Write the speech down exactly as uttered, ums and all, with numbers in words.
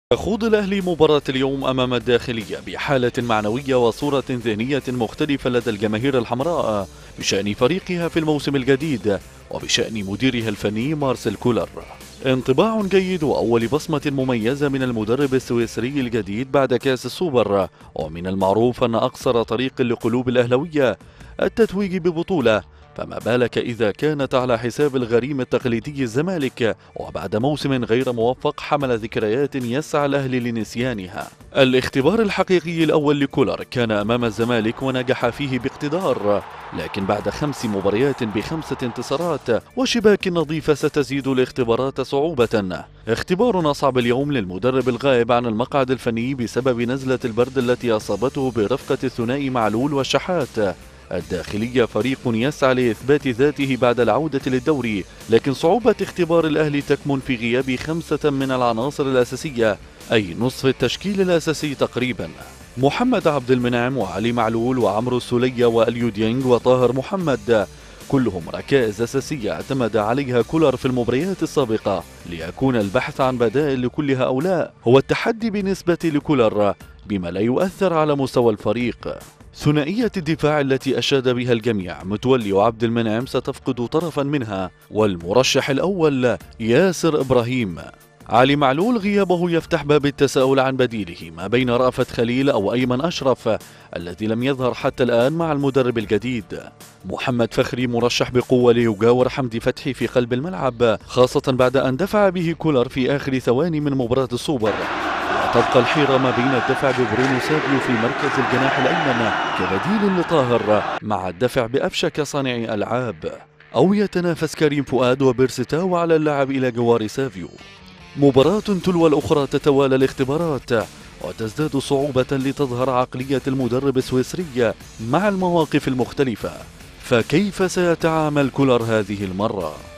يخوض الأهلي مباراة اليوم أمام الداخلية بحالة معنوية وصورة ذهنية مختلفة لدى الجماهير الحمراء بشأن فريقها في الموسم الجديد وبشأن مديرها الفني مارسيل كولر. انطباع جيد وأول بصمة مميزة من المدرب السويسري الجديد بعد كأس السوبر، ومن المعروف أن أقصر طريق لقلوب الأهلوية التتويج ببطولة، فما بالك إذا كانت على حساب الغريم التقليدي الزمالك وبعد موسم غير موفق حمل ذكريات يسعى الأهلي لنسيانها. الاختبار الحقيقي الأول لكولر كان أمام الزمالك ونجح فيه باقتدار، لكن بعد خمس مباريات بخمسة انتصارات وشباك نظيفة ستزيد الاختبارات صعوبة. اختبارنا صعب اليوم للمدرب الغائب عن المقعد الفني بسبب نزلة البرد التي أصابته برفقة الثنائي معلول والشحات. الداخلية فريق يسعى لإثبات ذاته بعد العودة للدوري، لكن صعوبة اختبار الأهلي تكمن في غياب خمسة من العناصر الأساسية، أي نصف التشكيل الأساسي تقريبا. محمد عبد المنعم وعلي معلول وعمرو السولية وأليو ديانج وطاهر محمد، كلهم ركائز أساسية اعتمد عليها كولر في المباريات السابقة، ليكون البحث عن بدائل لكل هؤلاء هو التحدي بالنسبة لكولر بما لا يؤثر على مستوى الفريق. ثنائية الدفاع التي أشاد بها الجميع متولي وعبد المنعم ستفقد طرفا منها، والمرشح الأول ياسر إبراهيم. علي معلول غيابه يفتح باب التساؤل عن بديله ما بين رأفت خليل أو أيمن أشرف الذي لم يظهر حتى الآن مع المدرب الجديد. محمد فخري مرشح بقوة ليجاور حمدي فتحي في قلب الملعب، خاصة بعد أن دفع به كولر في آخر ثواني من مباراة السوبر. وتبقى الحيرة ما بين الدفع ببرونو سافيو في مركز الجناح الأيمن كبديل لطاهر مع الدفع بأفشك صانع ألعاب، أو يتنافس كريم فؤاد وبيرستاو على اللعب إلى جوار سافيو. مباراة تلو الأخرى تتوالى الاختبارات وتزداد صعوبة لتظهر عقلية المدرب السويسري مع المواقف المختلفة، فكيف سيتعامل كولر هذه المرة؟